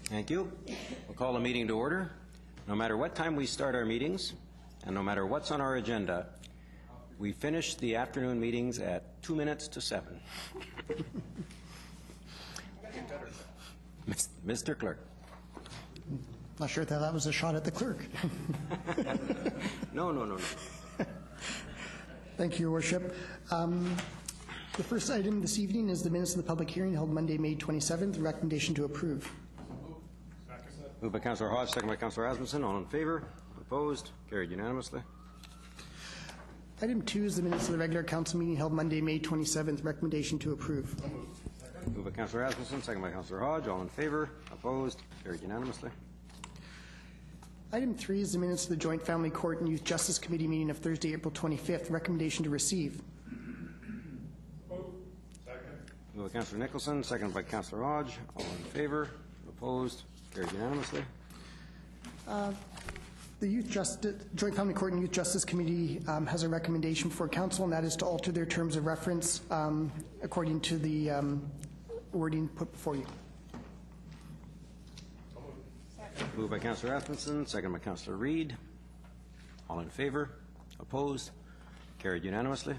Thank you. We'll call the meeting to order. No matter what time we start our meetings, and no matter what's on our agenda, we finish the afternoon meetings at 2 minutes to 7. Mr. Clerk. Not sure that was a shot at the clerk. No. Thank you, Your Worship. The first item this evening is the minutes of the public hearing held Monday, May 27th. Recommendation to approve. Moved by Councillor Hodge, second by Councillor Asmussen. All in favour? Opposed? Carried unanimously. Item 2 is the minutes of the regular council meeting held Monday, May 27th. Recommendation to approve. Moved by Councillor Asmussen, second by Councillor Hodge. All in favour? Opposed? Carried unanimously. Item 3 is the minutes of the Joint Family Court and Youth Justice Committee meeting of Thursday, April 25th. Recommendation to receive. Moved by Councillor Nicholson, second by Councillor Hodge. All in favour? Opposed? Carried unanimously. The Joint Family Court and Youth Justice Committee has a recommendation for council, and that is to alter their terms of reference according to the wording put before you. Moved by Councillor Asmussen, second by Councillor Reid. All in favour? Opposed? Carried unanimously.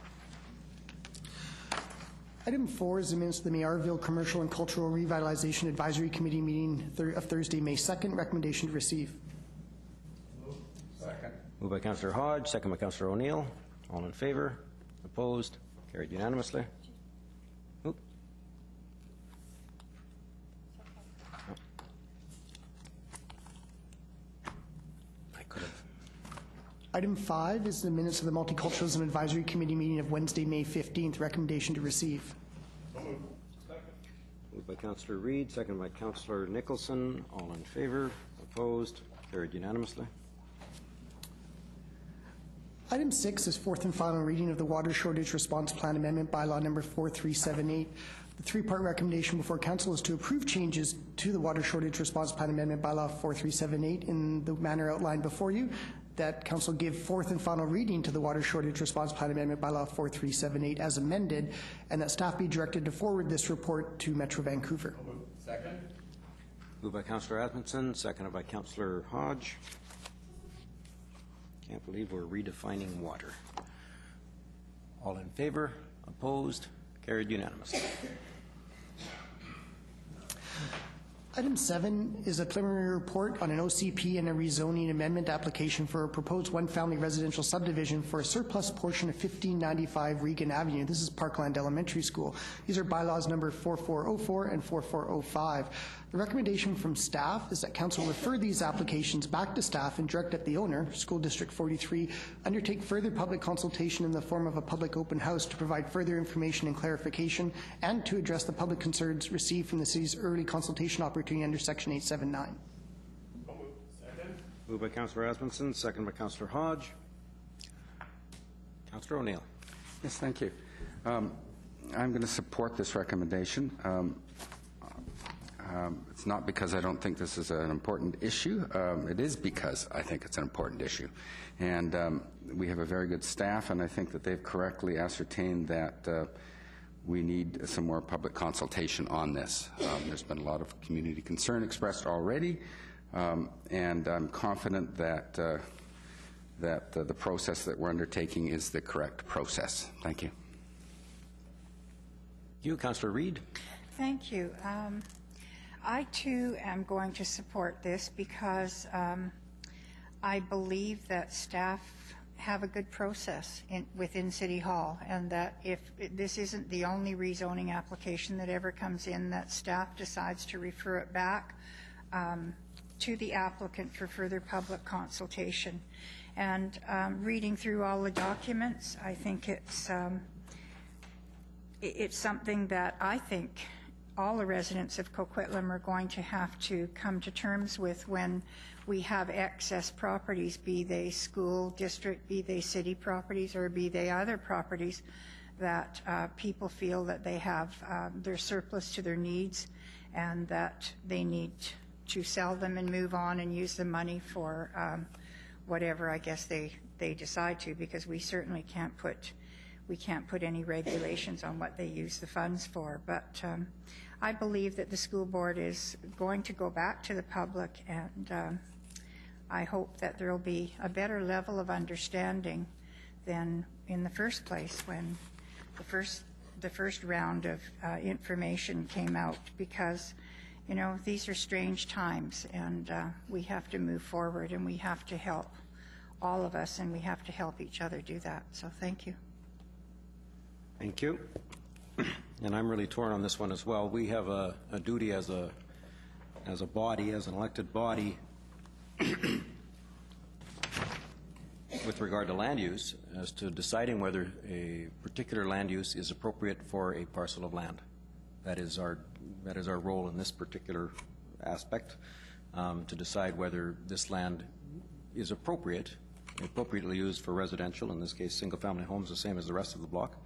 Item 4 is the minutes of the Mayarville Commercial and Cultural Revitalization Advisory Committee meeting of Thursday, May 2nd. Recommendation to receive. Second. Moved by Councillor Hodge, second by Councillor O'Neill. All in favour? Opposed? Carried unanimously. Oop. I could have. Item 5 is the minutes of the Multiculturalism Advisory Committee meeting of Wednesday, May 15th. Recommendation to receive. Moved by Councillor Reid, second by Councillor Nicholson. All in favour? Opposed? Carried unanimously. Item 6 is fourth and final reading of the Water Shortage Response Plan Amendment Bylaw number 4378. The three-part recommendation before Council is to approve changes to the Water Shortage Response Plan Amendment Bylaw 4378 in the manner outlined before you, that Council give fourth and final reading to the Water Shortage Response Plan Amendment Bylaw 4378 as amended, and that staff be directed to forward this report to Metro Vancouver. Second. Moved by Councillor Asmussen, seconded by Councillor Hodge. Can't believe we're redefining water. All in favour? Opposed? Carried unanimously. Item 7 is a preliminary report on an OCP and a rezoning amendment application for a proposed one-family residential subdivision for a surplus portion of 1595 Regan Avenue. This is Parkland Elementary School. These are bylaws number 4404 and 4405. The recommendation from staff is that Council refer these applications back to staff and direct that the owner, School District 43, undertake further public consultation in the form of a public open house to provide further information and clarification and to address the public concerns received from the city's early consultation opportunity under Section 879. Second. Moved by Councillor Asmussen, second by Councillor Hodge. Councillor O'Neill. Yes, thank you. I'm going to support this recommendation. It's not because I don't think this is an important issue. It is because I think it's an important issue. And we have a very good staff, and I think that they've correctly ascertained that we need some more public consultation on this. There's been a lot of community concern expressed already, and I'm confident that the process that we're undertaking is the correct process. Thank you. You, Councillor Reid. Thank you. I too am going to support this because I believe that staff have a good process within City Hall, and that if this isn't the only rezoning application that ever comes in, that staff decides to refer it back to the applicant for further public consultation. And reading through all the documents, I think it's something that I think all the residents of Coquitlam are going to have to come to terms with when we have excess properties, be they school district, be they city properties, or be they other properties that people feel that they have their surplus to their needs and that they need to sell them and move on and use the money for whatever I guess they decide to, because we certainly can't put any regulations on what they use the funds for. But I believe that the school board is going to go back to the public, and I hope that there will be a better level of understanding than in the first place when the first round of information came out, because, you know, these are strange times, and we have to move forward, and we have to help all of us, and we have to help each other do that. So thank you. Thank you. And I'm really torn on this one as well. We have a duty as a body, as an elected body, with regard to land use, as to deciding whether a particular land use is appropriate for a parcel of land. That is our role in this particular aspect, to decide whether this land is appropriately used for residential, in this case single-family homes, the same as the rest of the block.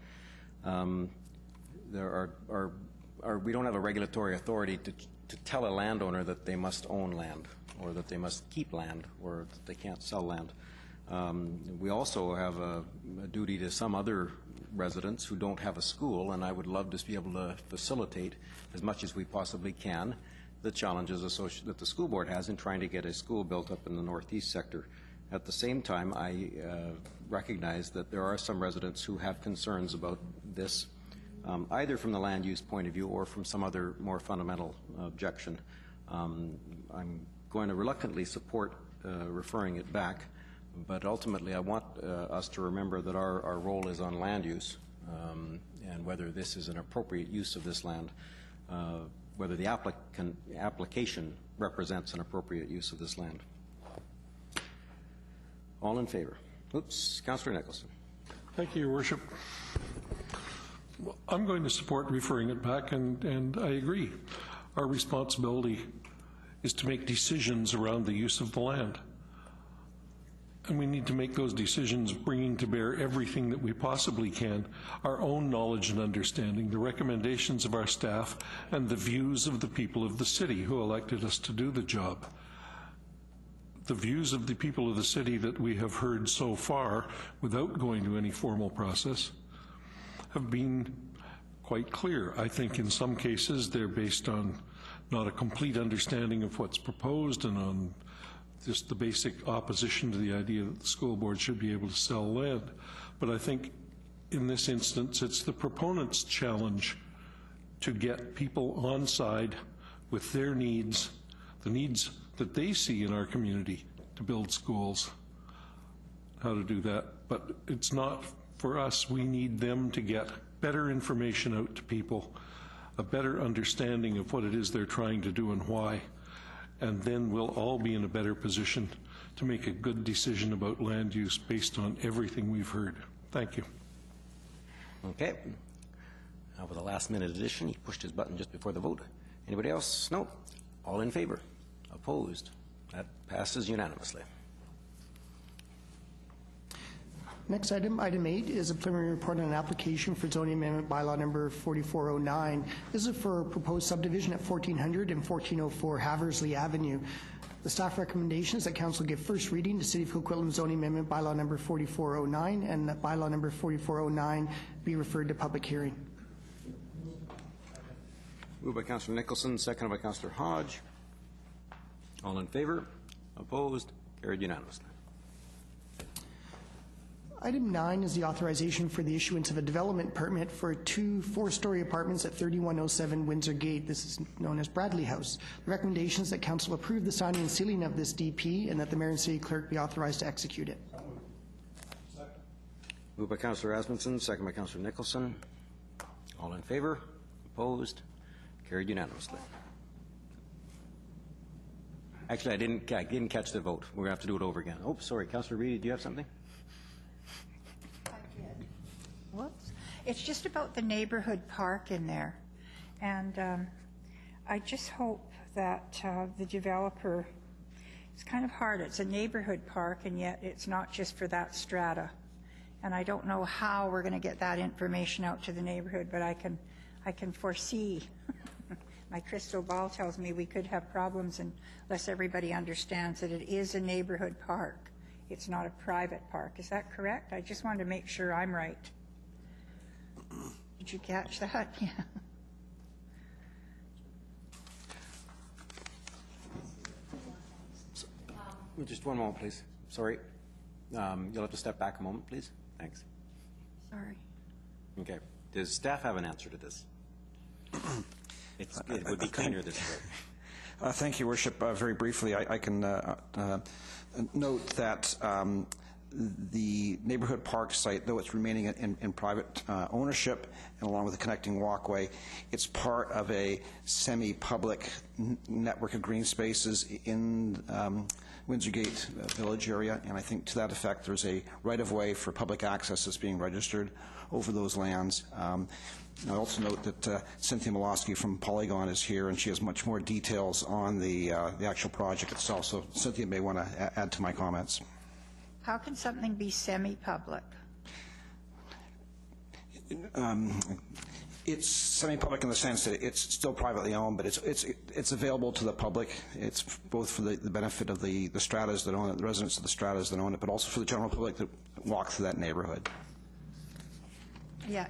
We don't have a regulatory authority to tell a landowner that they must own land, or that they must keep land, or that they can't sell land. We also have a duty to some other residents who don't have a school, and I would love to be able to facilitate as much as we possibly can the challenges that the school board has in trying to get a school built up in the northeast sector. At the same time, I recognize that there are some residents who have concerns about this, either from the land use point of view or from some other more fundamental objection. I'm going to reluctantly support referring it back, but ultimately I want us to remember that our role is on land use, and whether this is an appropriate use of this land, whether the application represents an appropriate use of this land. All in favor? Oops, Councillor Nicholson. Thank you, Your Worship. Well, I'm going to support referring it back, and I agree. Our responsibility is to make decisions around the use of the land. And we need to make those decisions bringing to bear everything that we possibly can, our own knowledge and understanding, the recommendations of our staff, and the views of the people of the city who elected us to do the job. The views of the people of the city that we have heard so far, without going to any formal process, have been quite clear. I think in some cases they're based on not a complete understanding of what's proposed and on just the basic opposition to the idea that the school board should be able to sell land. But I think in this instance it's the proponent's challenge to get people on side with their needs, the needs that they see in our community to build schools, how to do that. But it's not for us. We need them to get better information out to people, a better understanding of what it is they're trying to do and why, and then we'll all be in a better position to make a good decision about land use based on everything we've heard. Thank you. Okay. Now for the last minute addition, he pushed his button just before the vote. Anybody else? No. All in favor? Opposed? That passes unanimously. Next item, item 8, is a preliminary report on an application for zoning amendment bylaw number 4409. This is for a proposed subdivision at 1400 and 1404 Haversley Avenue. The staff recommendation is that council give first reading to City of Coquitlam zoning amendment bylaw number 4409, and that bylaw number 4409 be referred to public hearing. Moved by Councillor Nicholson, seconded by Councillor Hodge. All in favor? Opposed? Carried unanimously. Item 9 is the authorization for the issuance of a development permit for 2 four-story apartments at 3107 Windsor Gate. This is known as Bradley House. The recommendation is that council approve the signing and sealing of this DP, and that the mayor and city clerk be authorized to execute it. Moved by Councillor Asmundson, second by Councillor Nicholson. All in favor? Opposed? Carried unanimously. Actually, I didn't catch the vote. We're going to have to do it over again. Oh, sorry. Councillor Reedy, do you have something? Whoops. It's just about the neighborhood park in there. And I just hope that the developer, it's kind of hard. It's a neighborhood park, and yet it's not just for that strata. And I don't know how we're going to get that information out to the neighborhood, but I can foresee. My crystal ball tells me we could have problems unless everybody understands that it is a neighborhood park. It's not a private park. Is that correct? I just wanted to make sure I'm right. Did you catch that? Yeah. Just one moment, please. Sorry. You'll have to step back a moment, please. Thanks. Sorry. Okay. Does staff have an answer to this? It would be cleaner this way. Thank you, Worship. Very briefly, I can note that the neighborhood park site, though it's remaining in private ownership, and along with the connecting walkway, it's part of a semi-public network of green spaces in Windsorgate Village area, and I think to that effect there's a right-of-way for public access that's being registered over those lands. I also note that Cynthia Milosky from Polygon is here, and she has much more details on the actual project itself, so Cynthia may want to add to my comments. How can something be semi-public? It's semi-public in the sense that it's still privately owned, but it's available to the public. It's both for the benefit of the stratas that own it, the residents of the stratas that own it, but also for the general public that walk through that neighborhood. Yeah,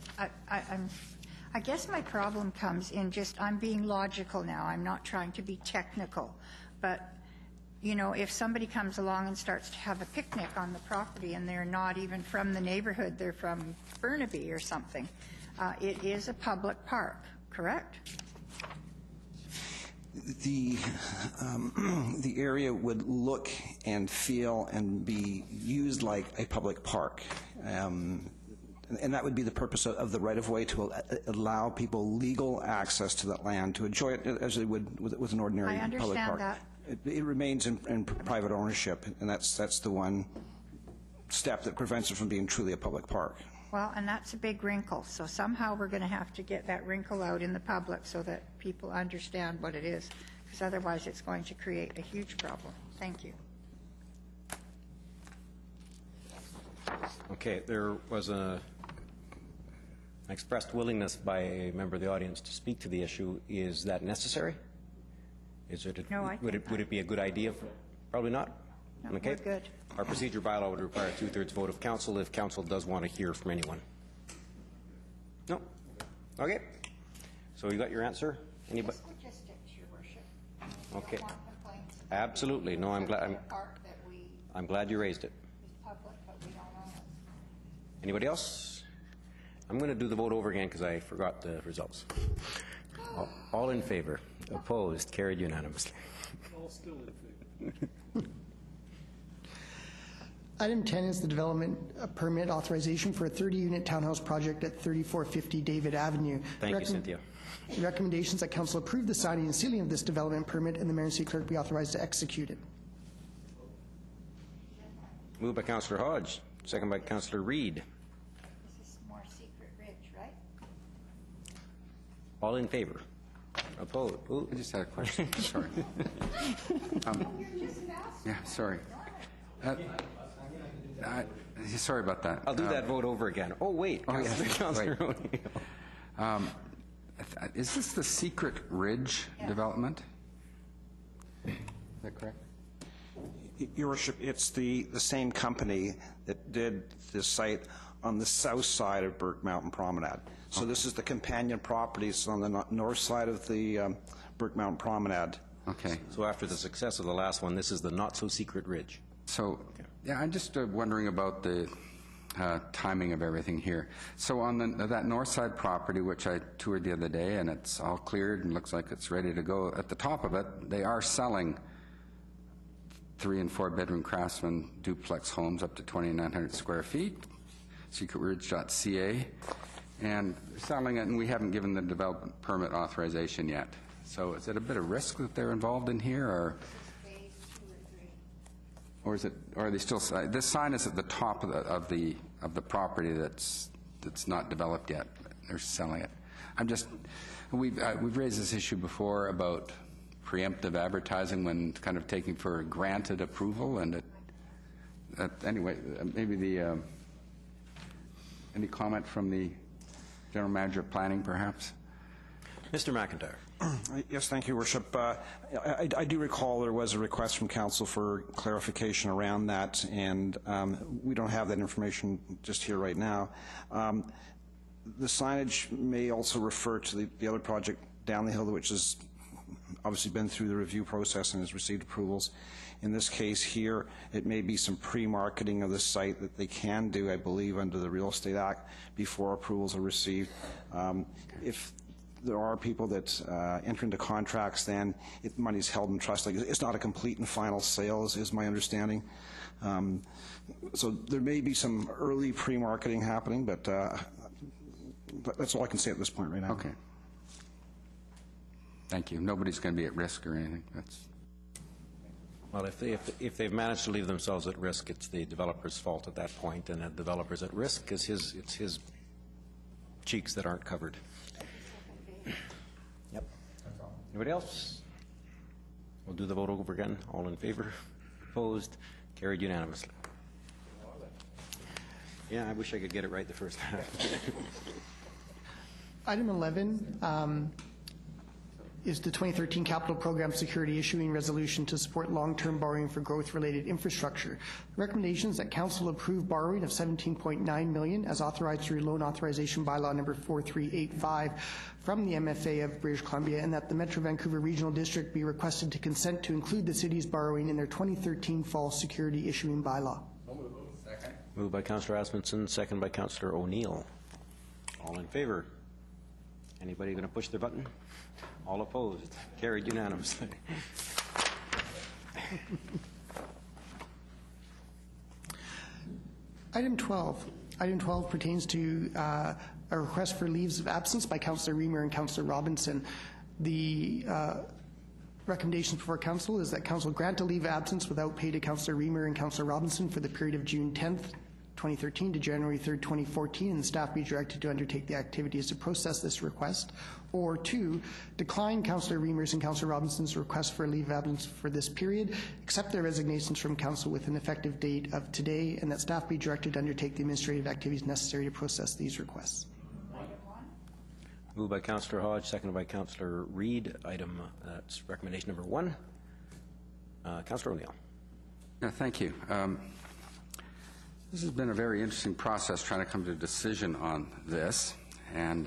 I guess my problem comes in just, I'm being logical now. I'm not trying to be technical, but you know, if somebody comes along and starts to have a picnic on the property and they're not even from the neighborhood, they're from Burnaby or something, it is a public park, correct? The area would look and feel and be used like a public park. And that would be the purpose of the right-of-way, to allow people legal access to that land, to enjoy it as they would with an ordinary public park. I understand that. It remains in private ownership, and that's the one step that prevents it from being truly a public park. Well, and that's a big wrinkle. So somehow we're going to have to get that wrinkle out in the public so that people understand what it is, because otherwise it's going to create a huge problem. Thank you. Okay, there was an expressed willingness by a member of the audience to speak to the issue. Is that necessary? No, would it be a good idea? Probably not. No, okay. we're good. Our procedure bylaw would require a 2/3 vote of council if council does want to hear from anyone. No. Okay. So you got your answer. Anybody? Just logistics, Your Worship. Okay. Don't want complaints. Absolutely. No, I'm glad. I'm glad you raised it. It's public, but we don't own it. Anybody else? I'm going to do the vote over again because I forgot the results. All in favor? Opposed? Carried unanimously. All still in favor. Item 10 is the development permit authorization for a 30-unit townhouse project at 3450 David Avenue. Thank you, Cynthia. The recommendations that council approve the signing and sealing of this development permit, and the mayor and city clerk be authorized to execute it. Moved by Councillor Hodge, second by Councillor Reed. This is more Secret Ridge, right? All in favor? Opposed? Ooh. I just had a question. Sorry. Yeah, sorry. Sorry about that. I'll do that vote over again. Oh, wait. Oh, yeah. Councillor Wait. O'Neill. Is this the Secret Ridge development? Is that correct? Your Worship, it's the same company that did this site on the south side of Burke Mountain Promenade. So this is the companion properties on the north side of the Burke Mountain Promenade. Okay. So after the success of the last one, this is the not-so-secret ridge. So, yeah, I'm just wondering about the timing of everything here. So on that north side property, which I toured the other day, and it's all cleared and looks like it's ready to go, at the top of it, they are selling 3- and 4-bedroom craftsman duplex homes up to 2,900 square feet, secretridge.ca, and they're selling it, and we haven't given the development permit authorization yet. So is it a bit of risk that they're involved in here, or is it? Or are they still? This sign is at the top of the property that's not developed yet. They're selling it. We've raised this issue before about preemptive advertising when kind of taking for granted approval, and anyway, maybe any comment from the General Manager of Planning, perhaps? Mr. McIntyre. Yes, thank you, Worship. I do recall there was a request from council for clarification around that, and we don't have that information just here right now. The signage may also refer to the other project down the hill, which is obviously been through the review process and has received approvals. In this case here, it may be some pre-marketing of the site that they can do, I believe, under the Real Estate Act before approvals are received. If there are people that enter into contracts, then money's held in trust. Like, it's not a complete and final sale, is my understanding. So there may be some early pre-marketing happening, but that's all I can say at this point right now. Okay. Thank you. Nobody's going to be at risk or anything. That's... Well, if they've managed to leave themselves at risk, it's the developer's fault at that point, and the developer's at risk because it's his cheeks that aren't covered. Yep. Anybody else? We'll do the vote over again. All in favor? Opposed? Carried unanimously. Yeah, I wish I could get it right the first time. Item 11 is the 2013 Capital Program Security Issuing Resolution to support long-term borrowing for growth-related infrastructure. The recommendation is that Council approve borrowing of $17.9 million as authorized through Loan Authorization Bylaw number 4385 from the MFA of British Columbia, and that the Metro Vancouver Regional District be requested to consent to include the city's borrowing in their 2013 Fall Security Issuing Bylaw. Second. Moved by Councillor Asmundson, second by Councillor O'Neill. All in favor? Anybody going to push their button? All opposed? Carried unanimously. Item 12. Item 12 pertains to a request for leaves of absence by Councillor Reamer and Councillor Robinson. The recommendation before Council is that Council grant a leave of absence without pay to Councillor Reamer and Councillor Robinson for the period of June 10th, 2013 to January 3rd, 2014, and the staff be directed to undertake the activities to process this request. Or 2, decline Councillor Reamer's and Councillor Robinson's request for a leave of absence for this period, accept their resignations from Council with an effective date of today, and that staff be directed to undertake the administrative activities necessary to process these requests. Moved by Councillor Hodge, seconded by Councillor Reid. Item, that's recommendation number 1. Councillor O'Neill. Yeah, thank you. This has been a very interesting process trying to come to a decision on this. And,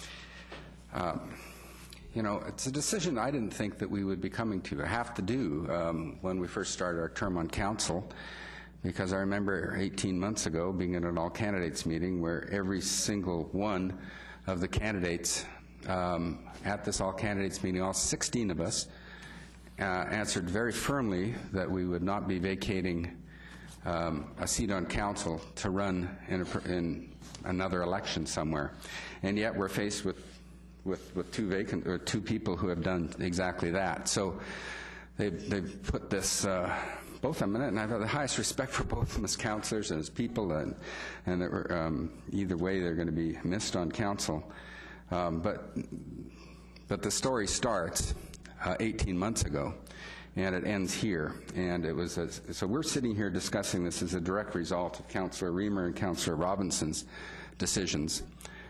you know, it's a decision I didn't think that we would be coming to or have to do when we first started our term on council, because I remember 18 months ago being at an all-candidates meeting where every single one of the candidates at this all-candidates meeting, all 16 of us, answered very firmly that we would not be vacating a seat on council to run in another election somewhere. And yet we're faced with two people who have done exactly that. So they've put this, both of them in it, and I have the highest respect for both of them as councillors and as people, and either way they're going to be missed on council. But the story starts 18 months ago, and it ends here. And it was so we're sitting here discussing this as a direct result of Councillor Reamer and Councillor Robinson's decisions.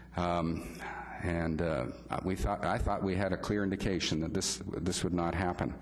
I thought we had a clear indication that this would not happen.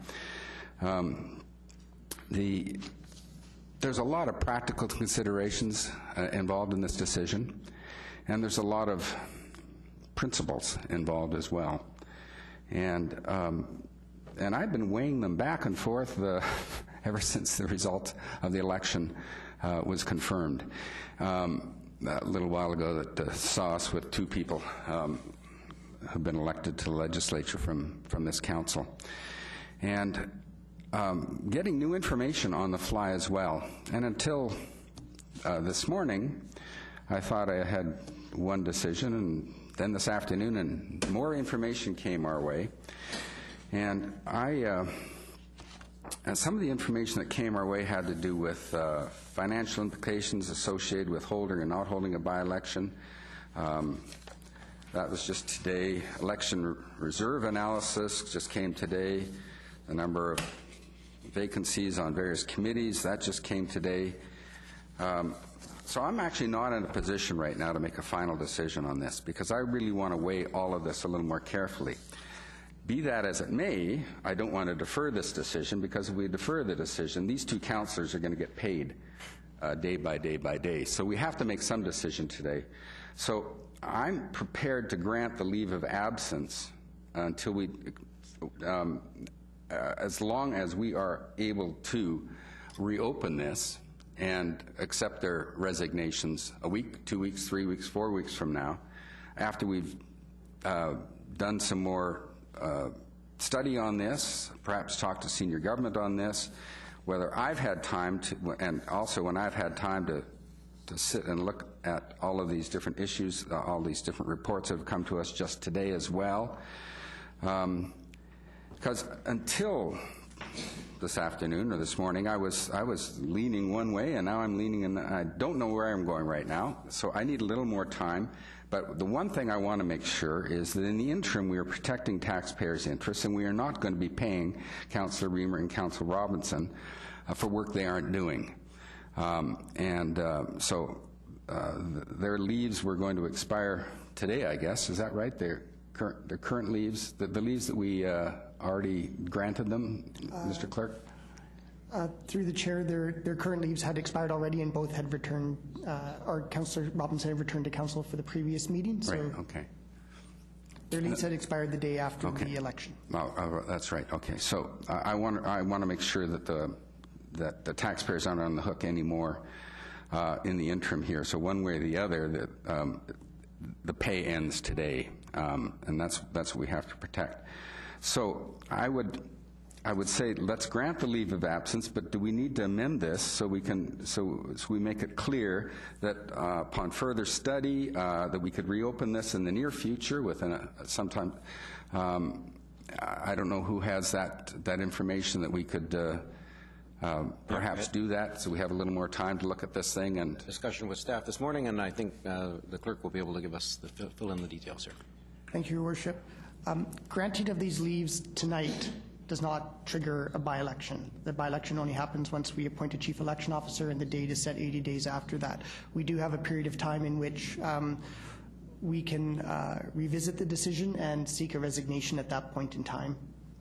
There's a lot of practical considerations involved in this decision, and there's a lot of principles involved as well. And I've been weighing them back and forth ever since the result of the election was confirmed. A little while ago that saw us with 2 people who've been elected to the legislature from this council. And getting new information on the fly as well. And until this morning, I thought I had one decision, and then this afternoon, and more information came our way. And and some of the information that came our way had to do with financial implications associated with holding or not holding a by-election. That was just today. Election reserve analysis just came today. The number of vacancies on various committees, that just came today. So I'm actually not in a position right now to make a final decision on this, because I really want to weigh all of this a little more carefully. Be that as it may, I don't want to defer this decision, because if we defer the decision, these 2 councillors are going to get paid day by day by day. So we have to make some decision today. So I'm prepared to grant the leave of absence until we as long as we are able to reopen this and accept their resignations a week, 2 weeks, 3 weeks, 4 weeks from now, after we've done some more study on this, perhaps talk to senior government on this, whether I've had time to, and also when I've had time to sit and look at all of these different issues, all these different reports that have come to us just today as well. Because until this afternoon or this morning, I was leaning one way, and now I'm leaning, and I don't know where I'm going right now, so I need a little more time. But the one thing I want to make sure is that in the interim, we are protecting taxpayers' interests, and we are not going to be paying Councillor Reamer and Councillor Robinson for work they aren't doing. So their leaves were going to expire today, I guess. Is that right? Their current leaves, the leaves that we already granted them, Mr. Clerk? Through the chair, their current leaves had expired already, and both had returned, or Councillor Robinson had returned to council for the previous meeting. So right, okay. Their leaves had expired the day after the election. Oh, that's right, okay. So I want to make sure that the taxpayers aren't on the hook anymore in the interim here. So one way or the other, that the pay ends today, and that's what we have to protect. So I would say let's grant the leave of absence, but do we need to amend this so we make it clear that upon further study that we could reopen this in the near future within sometime. I don't know who has that information that we could perhaps do that, so we have a little more time to look at this thing. And discussion with staff this morning, and I think the clerk will be able to give us fill in the details here. Thank you, Your Worship. Granting of these leaves tonight does not trigger a by-election. The by-election only happens once we appoint a chief election officer, and the date is set 80 days after that. We do have a period of time in which we can revisit the decision and seek a resignation at that point in time.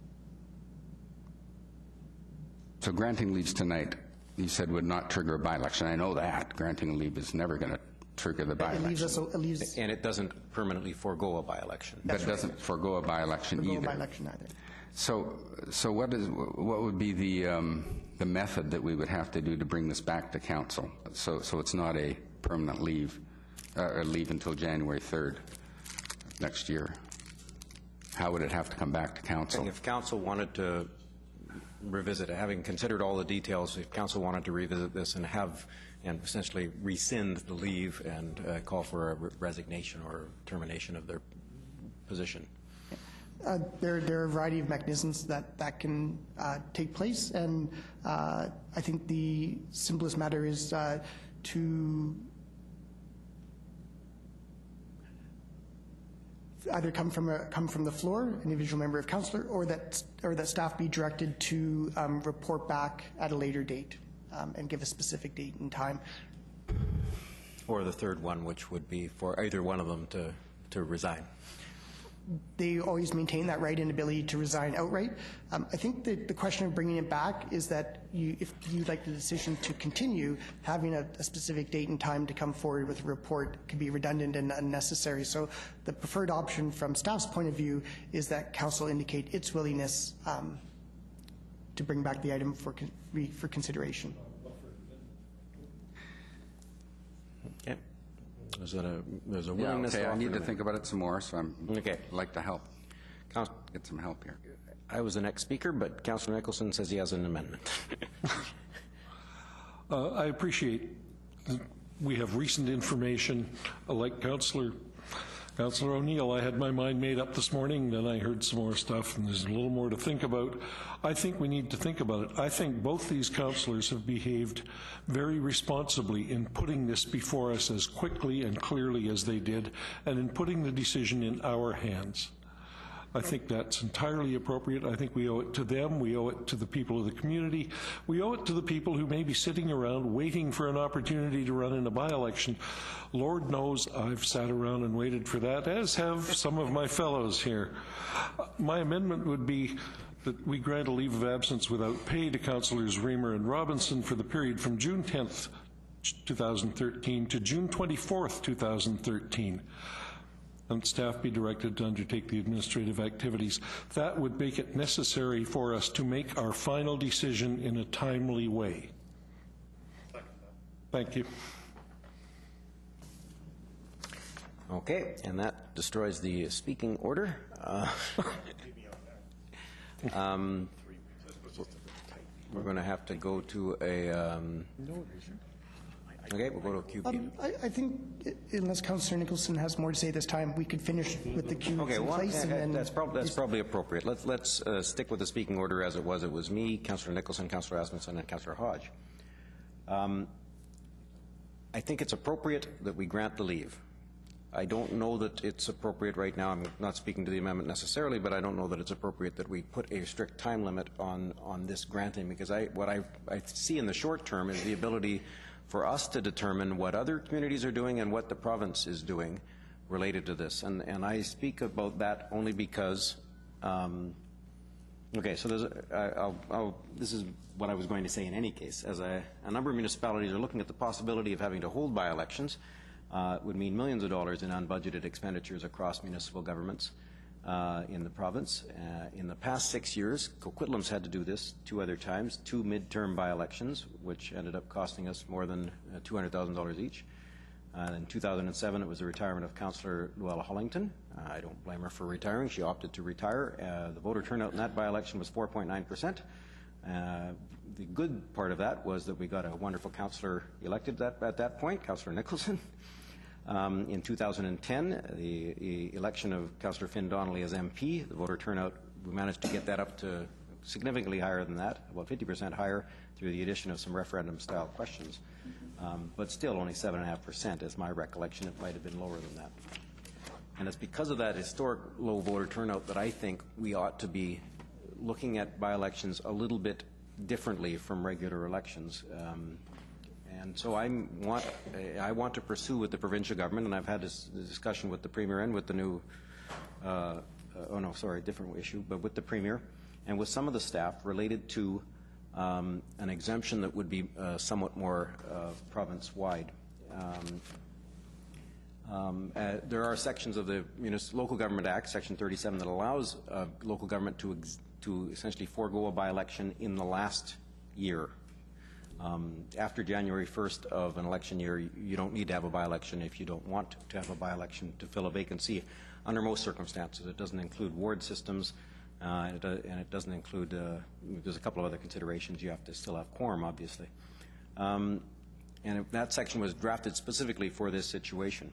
So granting leaves tonight, you said, would not trigger a by-election. I know that. Granting a leave is never going to trigger the by-election. And it doesn't permanently forego a by-election. That doesn't forego a by-election either. By-election either. So what would be the method that we would have to do to bring this back to council? So it's not a permanent leave, or leave until January 3rd next year. How would it have to come back to council? If council wanted to revisit it, having considered all the details, if council wanted to revisit this and essentially rescind the leave and call for a resignation or termination of their position. There are a variety of mechanisms that can take place, and I think the simplest matter is to either come from the floor, an individual member of council, or that staff be directed to report back at a later date and give a specific date and time. Or the third one, which would be for either one of them to resign. They always maintain that right and ability to resign outright. I think that the question of bringing it back is that if you'd like the decision to continue, having a specific date and time to come forward with a report could be redundant and unnecessary. So the preferred option from staff's point of view is that council indicate its willingness to bring back the item for consideration. Okay. There's a willingness. Okay, I need to think about it some more, so I'd like to help. Get some help here. I was the next speaker, but Councillor Nicholson says he has an amendment. I appreciate that we have recent information. Like Councillor O'Neill, I had my mind made up this morning, then I heard some more stuff, and there's a little more to think about. I think we need to think about it. I think both these councillors have behaved very responsibly in putting this before us as quickly and clearly as they did, and in putting the decision in our hands. I think that's entirely appropriate. I think we owe it to them. We owe it to the people of the community. We owe it to the people who may be sitting around waiting for an opportunity to run in a by-election. Lord knows I've sat around and waited for that, as have some of my fellows here. My amendment would be that we grant a leave of absence without pay to Councillors Reamer and Robinson for the period from June 10th, 2013 to June 24th, 2013. and staff be directed to undertake the administrative activities. That would make it necessary for us to make our final decision in a timely way. Thank you. Okay, and that destroys the speaking order. We're going to have to go to a. Okay, we'll go to a QP. I think, unless Councillor Nicholson has more to say this time, we could finish with the queue Okay, in place. And then that's probably appropriate. Let's stick with the speaking order as it was. It was me, Councillor Nicholson, Councillor Asmussen, and Councillor Hodge. I think it's appropriate that we grant the leave. I don't know that it's appropriate right now. I'm not speaking to the amendment necessarily, but I don't know that it's appropriate that we put a strict time limit on this granting, because what I see in the short term is the ability for us to determine what other communities are doing and what the province is doing related to this. And I speak about that only because, okay, so there's this is what I was going to say in any case. As a number of municipalities are looking at the possibility of having to hold by-elections, it would mean millions of dollars in unbudgeted expenditures across municipal governments in the province. In the past 6 years, Coquitlam's had to do this 2 other times, 2 midterm by-elections, which ended up costing us more than $200,000 each. In 2007, it was the retirement of Councillor Luella Hollington. I don't blame her for retiring. She opted to retire. The voter turnout in that by-election was 4.9%. The good part of that was that we got a wonderful councillor elected at that point, Councillor Nicholson. In 2010, the election of Councillor Finn Donnelly as MP, the voter turnout, we managed to get that up to significantly higher than that, about 50% higher through the addition of some referendum-style questions. But still only 7.5% is my recollection. It might have been lower than that. And it's because of that historic low voter turnout that I think we ought to be looking at by-elections a little bit differently from regular elections. And so I want to pursue with the provincial government, and I've had this discussion with the Premier and with the new, different issue, but with the Premier and with some of the staff related to an exemption that would be somewhat more province-wide. There are sections of the Local Government Act, Section 37, that allows local government to essentially forego a by-election in the last year. After January 1st of an election year, you don't need to have a by-election if you don't want to have a by-election to fill a vacancy under most circumstances. It doesn't include ward systems, and it doesn't include, there's a couple of other considerations. You have to still have quorum, obviously. And that section was drafted specifically for this situation.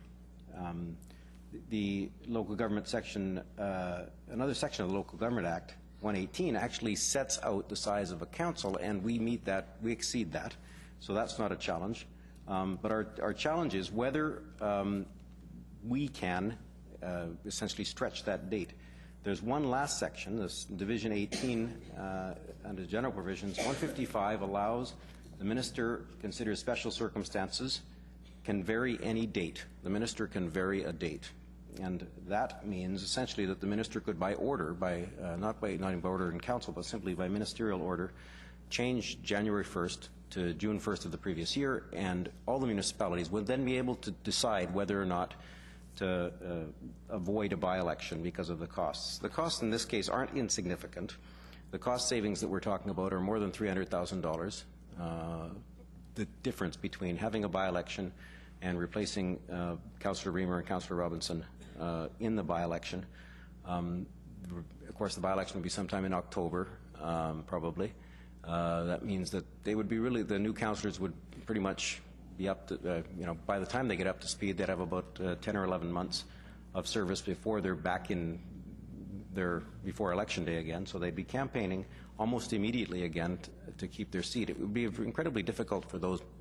The local government section, another section of the Local Government Act, 118, actually sets out the size of a council, and we meet that, we exceed that. So that's not a challenge. But our challenge is whether we can essentially stretch that date. There's one last section, this Division 18, under general provisions. 155 allows the minister considers special circumstances can vary any date. The minister can vary a date. And that means essentially that the minister could, by order, not even by order in council, but simply by ministerial order, change January 1st to June 1st of the previous year, and all the municipalities would then be able to decide whether or not to avoid a by-election because of the costs. The costs in this case aren't insignificant. The cost savings that we're talking about are more than $300,000. The difference between having a by-election and replacing Councillor Reamer and Councillor Robinson in the by-election. Of course, the by-election would be sometime in October, probably. That means that they would be really, the new councillors would pretty much be up to, by the time they get up to speed, they'd have about 10 or 11 months of service before they're back in before election day again. So they'd be campaigning almost immediately again to keep their seat. It would be incredibly difficult for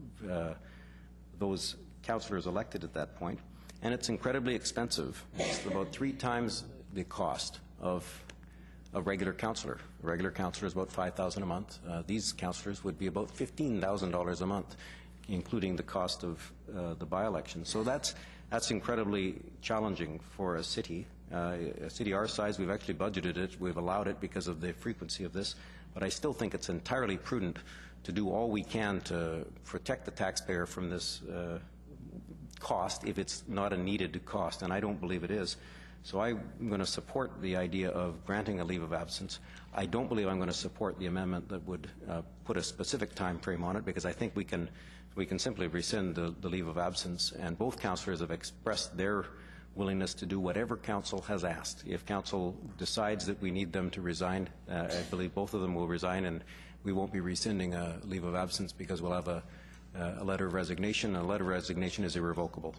those councillors elected at that point. And it's incredibly expensive. It's about 3 times the cost of a regular councillor. A regular councillor is about $5,000 a month. These councillors would be about $15,000 a month, including the cost of the by-election. So that's incredibly challenging for a city. A city our size, we've actually budgeted it. We've allowed it because of the frequency of this. But I still think it's entirely prudent to do all we can to protect the taxpayer from this cost if it's not a needed cost, and I don't believe it is. So I'm going to support the idea of granting a leave of absence. I don't believe I'm going to support the amendment that would put a specific time frame on it, because I think we can simply rescind the leave of absence, and both councillors have expressed their willingness to do whatever council has asked. If council decides that we need them to resign, I believe both of them will resign, and we won't be rescinding a leave of absence because we'll have a letter of resignation. A letter of resignation is irrevocable.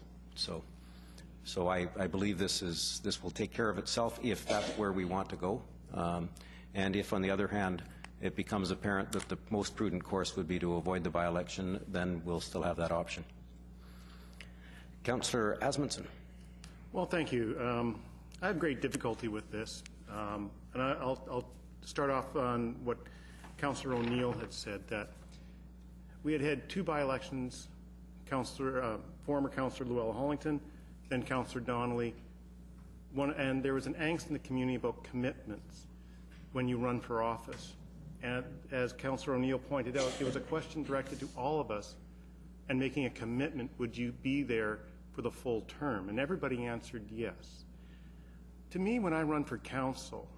So I believe this will take care of itself if that's where we want to go. And if, on the other hand, it becomes apparent that the most prudent course would be to avoid the by-election, then we'll still have that option. Councillor Asmundson. Well, thank you. I have great difficulty with this. And I'll start off on what Councillor O'Neill had said, that we had two by-elections, former Councillor Llewellyn Hollington, then Councillor Donnelly, and there was an angst in the community about commitments when you run for office. And as Councillor O'Neill pointed out, it was a question directed to all of us and making a commitment, would you be there for the full term? And everybody answered yes. To me, when I run for council,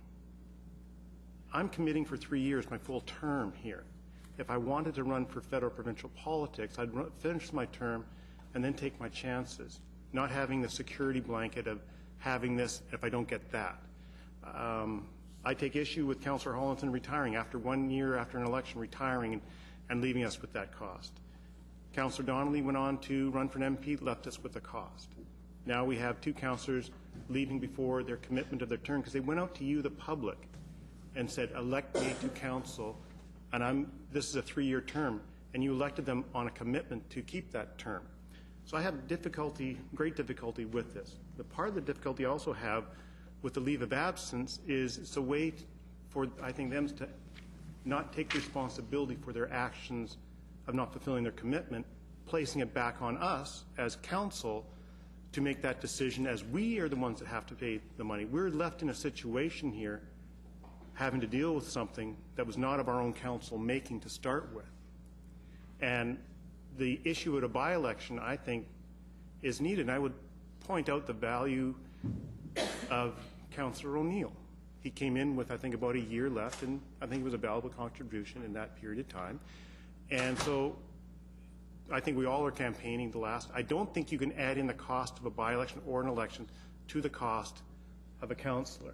I'm committing for 3 years, my full term here. If I wanted to run for federal provincial politics, I'd finish my term and then take my chances, not having the security blanket of having this if I don't get that. I take issue with Councillor Hollington retiring after 1 year after an election, retiring and leaving us with that cost. Councillor Donnelly went on to run for an MP, left us with a cost. Now we have two councillors leaving before their commitment of their term because they went out to you, the public, and said, elect me to council, and this is a 3-year term, and you elected them on a commitment to keep that term. So I have great difficulty with this. The part of the difficulty I also have with the leave of absence is it's a way for, I think, them to not take responsibility for their actions of not fulfilling their commitment, placing it back on us as council to make that decision, as we are the ones that have to pay the money. We're left in a situation here having to deal with something that was not of our own council making to start with. And the issue at a by-election, I think, is needed. And I would point out the value of Councillor O'Neill. He came in with, I think, about a year left, and I think it was a valuable contribution in that period of time. And so I think we all are campaigning the last. I don't think you can add in the cost of a by-election or an election to the cost of a councillor.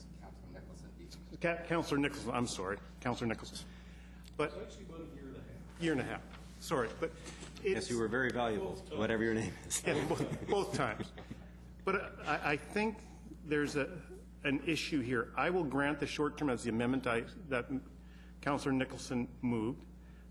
Councillor Nicholson, I'm sorry, Councillor Nicholson. But It's actually about a year and a half. Year and a half. Sorry, but Yes, you were very valuable, whatever your name is. yeah, both times. But I think there's an issue here. I will grant the short term as the amendment that Councillor Nicholson moved.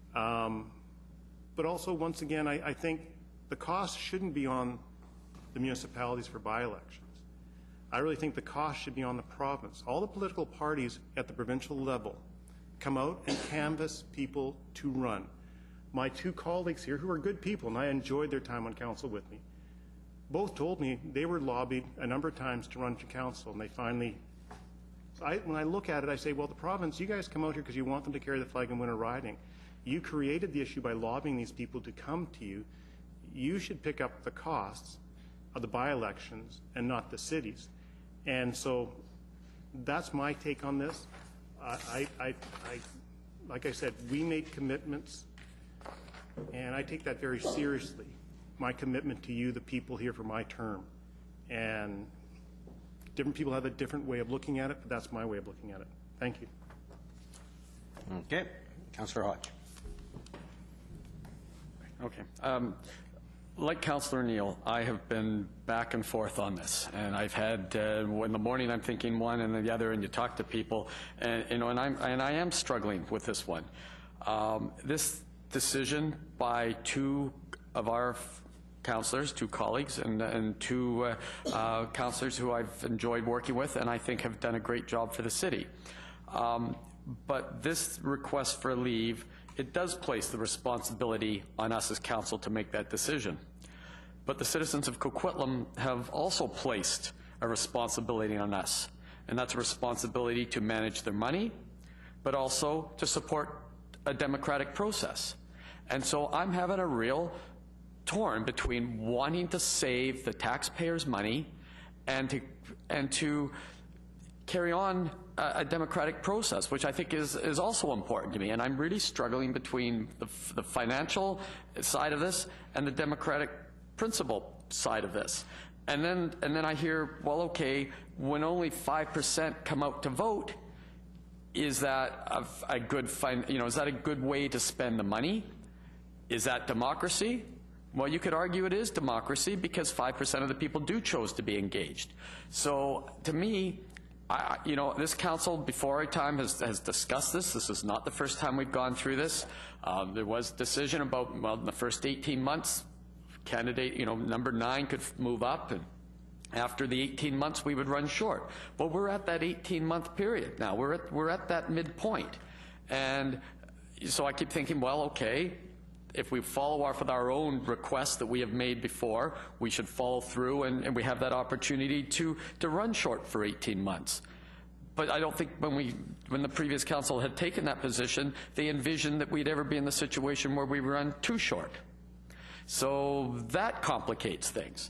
But also, once again, I think the cost shouldn't be on the municipalities for by-elections. I really think the cost should be on the province. All the political parties at the provincial level come out and canvass people to run. My two colleagues here, who are good people, and I enjoyed their time on council with me, both told me they were lobbied a number of times to run for council, and they finally, when I look at it, I say, well, the province, you guys come out here because you want them to carry the flag and win a riding. You created the issue by lobbying these people to come to you. You should pick up the costs of the by-elections and not the cities. And so that's my take on this. Like I said, we made commitments, and I take that very seriously, my commitment to you, the people here, for my term. And different people have a different way of looking at it, but that's my way of looking at it. Thank you. Okay. Councillor Hodge. Okay. Like Councillor Neal, I have been back and forth on this, and I've had in the morning I'm thinking one and the other, and you talk to people, and I am struggling with this one. This decision by two of our councillors, two colleagues, and two councillors who I've enjoyed working with, and I think have done a great job for the city. But this request for leave, it does place the responsibility on us as council to make that decision. But the citizens of Coquitlam have also placed a responsibility on us, and that's a responsibility to manage their money, but also to support a democratic process. And so I'm having a real torn between wanting to save the taxpayers' money and to carry on a democratic process, which I think is also important to me. And I'm really struggling between the financial side of this and the democratic principle side of this. And then I hear, well, okay, when only 5% come out to vote, is that a good is that a good way to spend the money? Is that democracy? Well, you could argue it is democracy because 5% of the people do choose to be engaged. So to me, this council before our time has discussed this. This is not the first time we've gone through this. There was decision about, well, in the first 18 months, candidate, number 9 could move up, and after the 18 months we would run short. Well, we're at that 18-month period now. We're at that midpoint. And so I keep thinking, well, okay, if we follow off with our own requests that we have made before, we should follow through, and we have that opportunity to run short for 18 months. But I don't think when the previous council had taken that position, they envisioned that we'd ever be in the situation where we run too short. So that complicates things.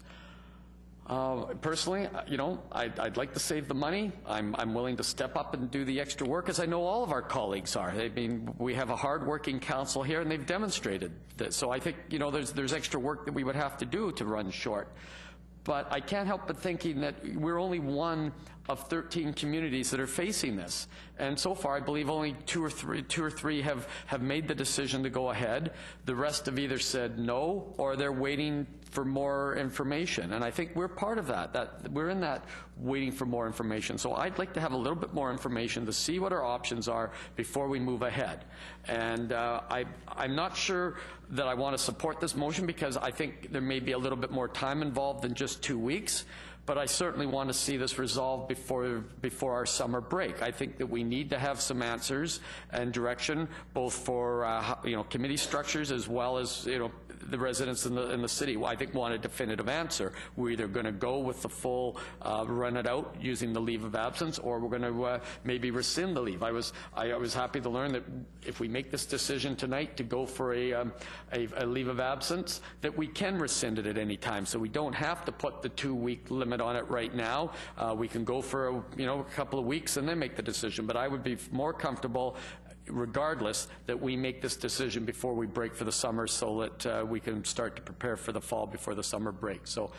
Personally, I'd like to save the money. I'm willing to step up and do the extra work, as I know all of our colleagues are. I mean, we have a hard-working council here, and they've demonstrated that. So I think, there's extra work that we would have to do to run short. But I can't help but thinking that we're only one of 13 communities that are facing this. And so far, I believe only two or three have made the decision to go ahead. The rest have either said no, or they're waiting for more information. And I think we're part of that we're in that waiting for more information. So I'd like to have a little bit more information to see what our options are before we move ahead. And I'm not sure that I want to support this motion because I think there may be a little bit more time involved than just 2 weeks. But I certainly want to see this resolved before our summer break. I think that we need to have some answers and direction, both for committee structures as well as the residents in the city. I think want a definitive answer. We're either going to go with the full run it out using the leave of absence, or we're going to maybe rescind the leave. I was happy to learn that if we make this decision tonight to go for a leave of absence, that we can rescind it at any time. So we don't have to put the 2-week limit on it right now. We can go for a couple of weeks and then make the decision. But I would be more comfortable, regardless, that we make this decision before we break for the summer, so that we can start to prepare for the fall before the summer break. So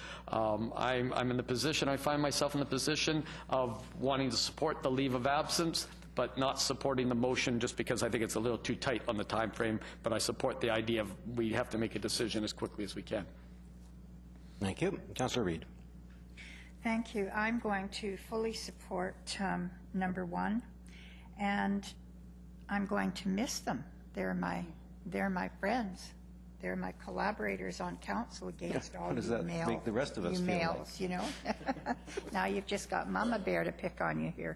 I'm in the position, I find myself in the position of wanting to support the leave of absence, but not supporting the motion just because I think it's a little too tight on the time frame. But I support the idea of we have to make a decision as quickly as we can. Thank you. Councillor Reid. Thank you. I'm going to fully support number 1, and I'm going to miss them. They're my friends. They're my collaborators on council against all What does you that male, make the rest of us you feel males, Now you've just got Mama Bear to pick on you here.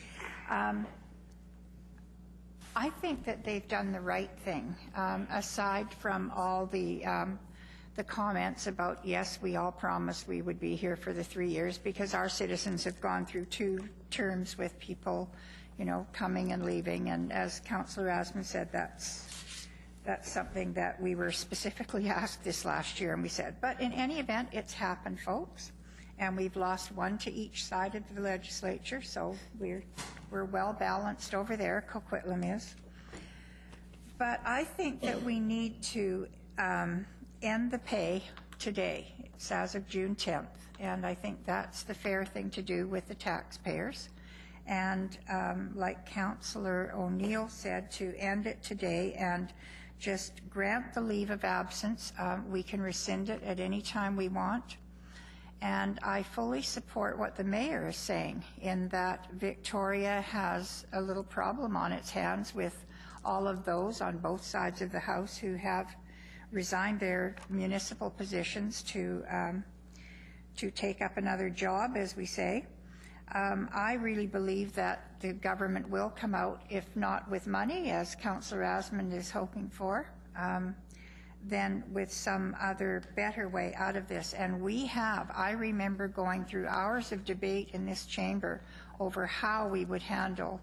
I think that they've done the right thing, aside from all the comments about, yes, we all promised we would be here for the 3 years, because our citizens have gone through 2 terms with people, coming and leaving. And as Councillor Asman said, that's something that we were specifically asked this last year, and we said, but in any event, it's happened, folks. And we've lost 1 to each side of the legislature, so we're well balanced over there. Coquitlam is. But I think that we need to end the pay today. It's as of June 10th, and I think that's the fair thing to do with the taxpayers. And like Councillor O'Neill said, to end it today and just grant the leave of absence. We can rescind it at any time we want. And I fully support what the mayor is saying, in that Victoria has a little problem on its hands with all of those on both sides of the House who have resigned their municipal positions to take up another job, as we say. I really believe that the government will come out, if not with money, as Councillor Asman is hoping for, then with some other better way out of this. And I remember going through hours of debate in this chamber over how we would handle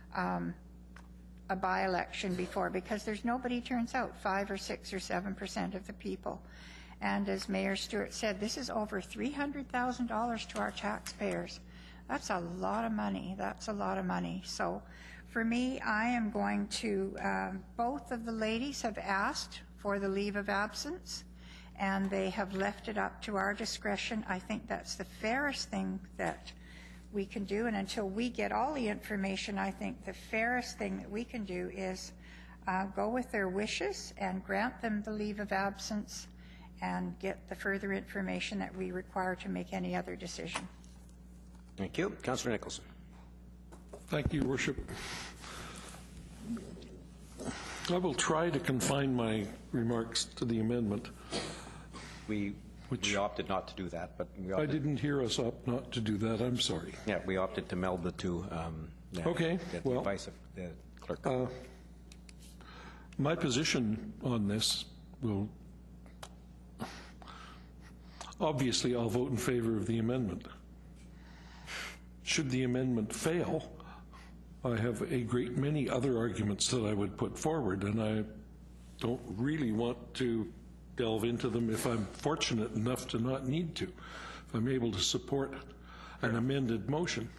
a by-election before, because there's nobody turns out, 5 or 6 or 7% of the people. And as Mayor Stewart said, this is over $300,000 to our taxpayers. That's a lot of money. That's a lot of money. So for me, I am going to, both of the ladies have asked for the leave of absence, and they have left it up to our discretion. I think that's the fairest thing that we can do, and until we get all the information, I think the fairest thing that we can do is go with their wishes and grant them the leave of absence and get the further information that we require to make any other decision. Thank you. Councillor Nicholson. Thank you, Worship. I will try to confine my remarks to the amendment. We opted not to do that, but we opted, I didn't hear us opt not to do that. I'm sorry. yeah, we opted to meld the two. Okay, Get the well, advice of the clerk. My position on this will, obviously, I'll vote in favor of the amendment. Should the amendment fail, I have a great many other arguments that I would put forward, and I don't really want to delve into them if I'm fortunate enough to not need to, if I'm able to support an amended motion.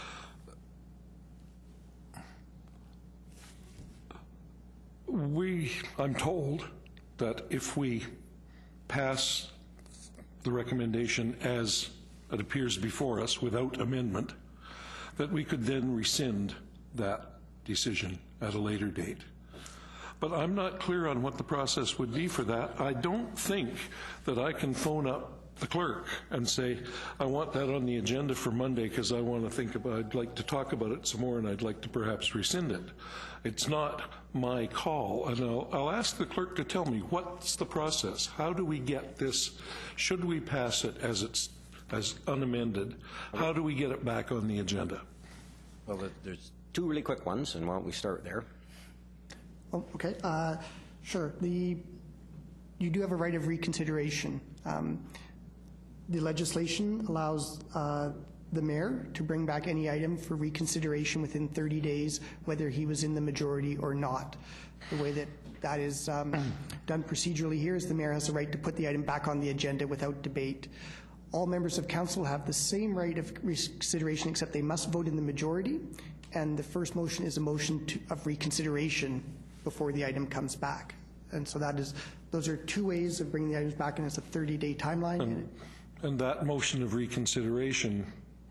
I'm told that if we pass the recommendation as it appears before us without amendment, that we could then rescind that decision at a later date. But I'm not clear on what the process would be for that. I don't think that I can phone up the clerk and say, I want that on the agenda for Monday because I want to think about, I'd like to talk about it some more and I'd like to perhaps rescind it. It's not my call, and I'll ask the clerk to tell me what's the process. How do we get this? Should we pass it as unamended? How do we get it back on the agenda? Well, there's two really quick ones, and why don't we start there? Oh, okay. Sure. You do have a right of reconsideration. The legislation allows the mayor to bring back any item for reconsideration within 30 days, whether he was in the majority or not. The way that is done procedurally here is the mayor has the right to put the item back on the agenda without debate. All members of council have the same right of reconsideration, except they must vote in the majority, and the first motion is a motion of reconsideration before the item comes back. And so those are two ways of bringing the items back, and it's a 30-day timeline. And that motion of reconsideration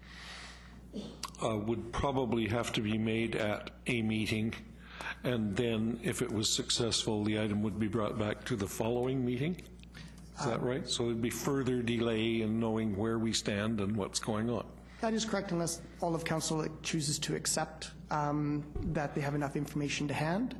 would probably have to be made at a meeting, and then if it was successful, the item would be brought back to the following meeting? Is that right? So there'd be further delay in knowing where we stand and what's going on. That is correct, unless all of council chooses to accept that they have enough information to hand.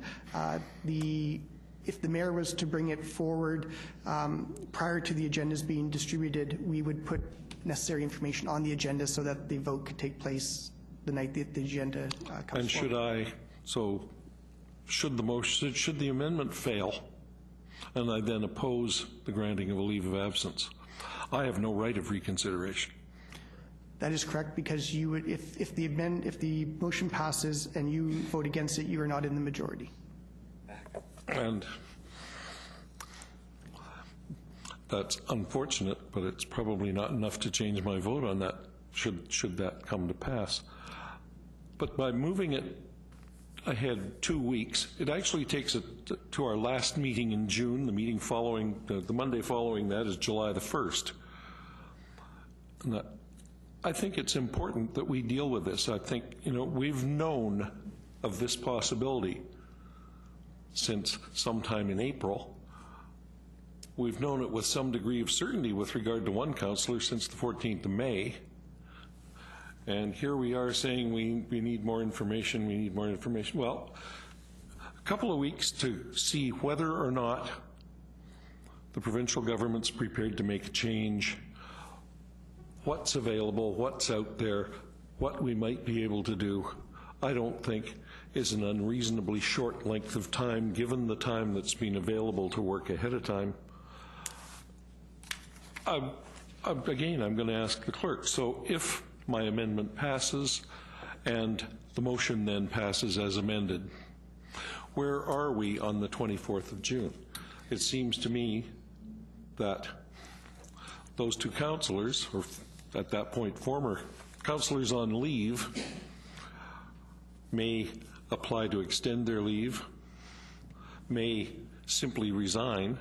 If the mayor was to bring it forward prior to the agendas being distributed, we would put necessary information on the agenda so that the vote could take place the night that the agenda comes forward. Should the amendment fail, and I then oppose the granting of a leave of absence, I have no right of reconsideration. That is correct, because you would, if the motion passes and you vote against it, you are not in the majority. And that's unfortunate, but it's probably not enough to change my vote on that, should that come to pass. But by moving it ahead 2 weeks, it actually takes it to our last meeting in June. The meeting following, the Monday following that is July the 1st. And I think it's important that we deal with this. I think, we've known of this possibility since sometime in April. We've known it with some degree of certainty with regard to one councillor since the 14th of May. And here we are saying we need more information, we need more information. Well, a couple of weeks to see whether or not the provincial government's prepared to make a change, what's available, what's out there, what we might be able to do, I don't think is an unreasonably short length of time given the time that's been available to work ahead of time. Again, I'm going to ask the clerk. So if my amendment passes and the motion then passes as amended, where are we on the 24th of June? It seems to me that those two councillors, or at that point former councillors on leave, may apply to extend their leave, may simply resign.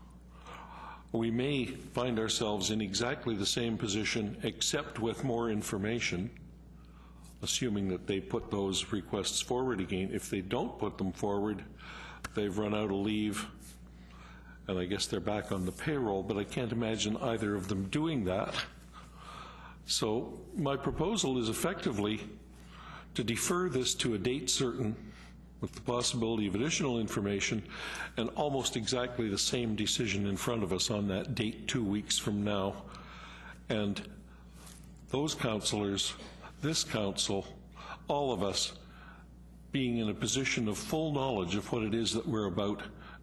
We may find ourselves in exactly the same position, except with more information, assuming that they put those requests forward again. If they don't put them forward, they've run out of leave, and I guess they're back on the payroll, but I can't imagine either of them doing that. So my proposal is effectively to defer this to a date certain, with the possibility of additional information, and almost exactly the same decision in front of us on that date 2 weeks from now. And those councillors, this council, all of us, being in a position of full knowledge of what it is that we're about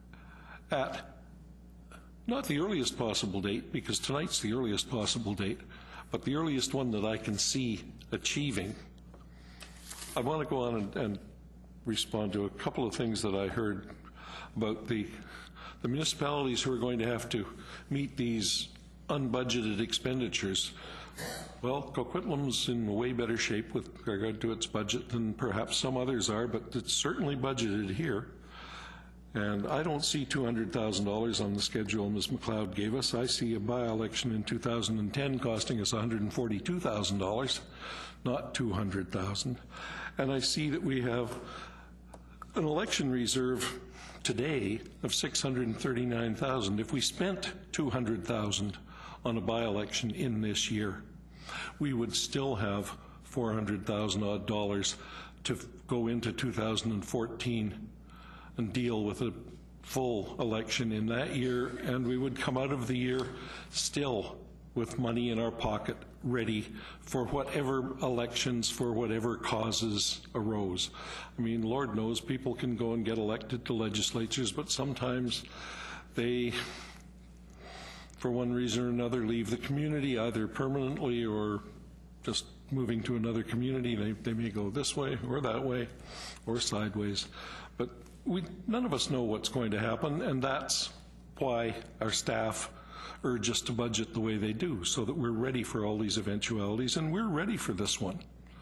at not the earliest possible date, because tonight's the earliest possible date, but the earliest one that I can see achieving. I want to go on and respond to a couple of things that I heard about the municipalities who are going to have to meet these unbudgeted expenditures. Well, Coquitlam's in way better shape with regard to its budget than perhaps some others are, but it's certainly budgeted here. And I don't see $200,000 on the schedule Ms. McLeod gave us. I see a by-election in 2010 costing us $142,000, not $200,000. And I see that we have an election reserve today of $639,000. If we spent $200,000 on a by-election in this year, we would still have $400,000 odd dollars to go into 2014 and deal with a full election in that year, and we would come out of the year still with money in our pocket ready for whatever elections, for whatever causes arose. I mean, Lord knows people can go and get elected to legislatures, but sometimes they, for one reason or another, leave the community, either permanently or just moving to another community. They may go this way or that way or sideways. But none of us know what's going to happen, and that's why our staff urge us to budget the way they do, so that we're ready for all these eventualities, and we're ready for this one.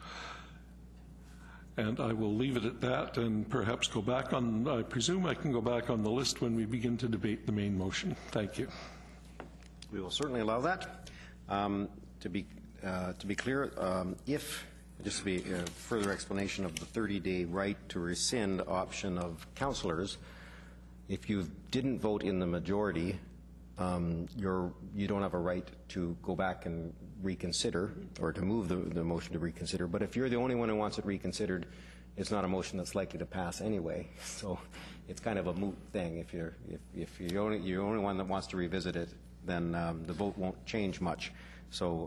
And I will leave it at that and perhaps go back on, I presume I can go back on the list when we begin to debate the main motion. Thank you. We will certainly allow that. To be clear, just to be a further explanation of the 30-day right to rescind option of councillors, if you didn't vote in the majority, you don't have a right to go back and reconsider or to move the motion to reconsider. But if you're the only one who wants it reconsidered, it's not a motion that's likely to pass anyway. So it's kind of a moot thing. If you're the only one that wants to revisit it, then the vote won't change much. So